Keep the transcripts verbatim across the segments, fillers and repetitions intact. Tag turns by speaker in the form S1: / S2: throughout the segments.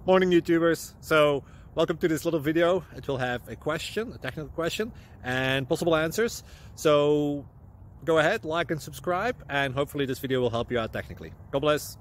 S1: Morning YouTubers. So welcome to this little video. It will have a question, a technical question, and possible answers. So go ahead, like and subscribe, and hopefully this video will help you out technically. God bless.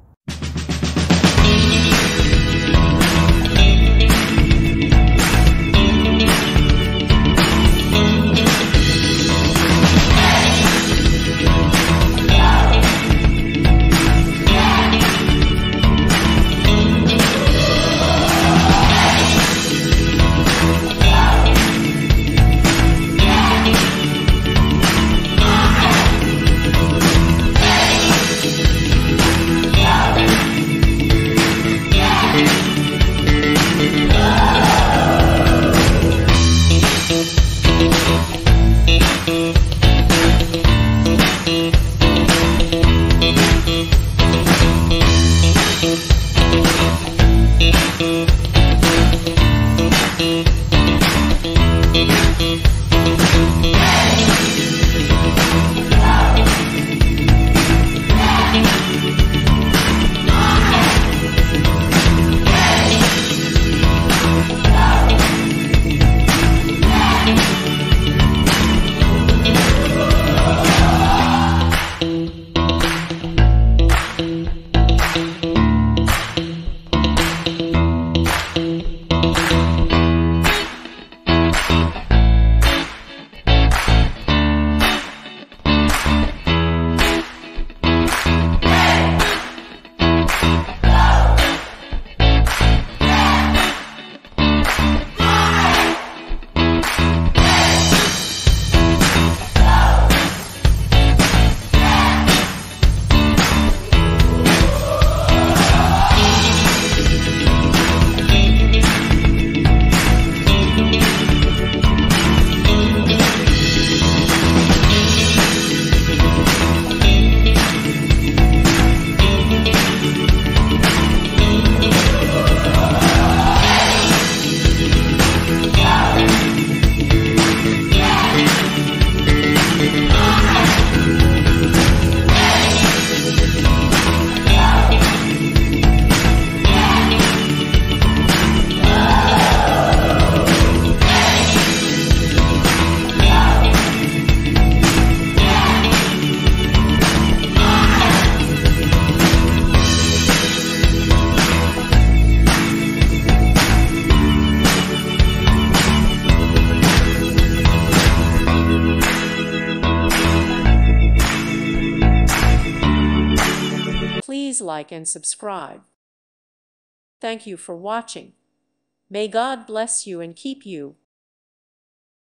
S2: Please like and subscribe. Thank you for watching. May God bless you and keep you.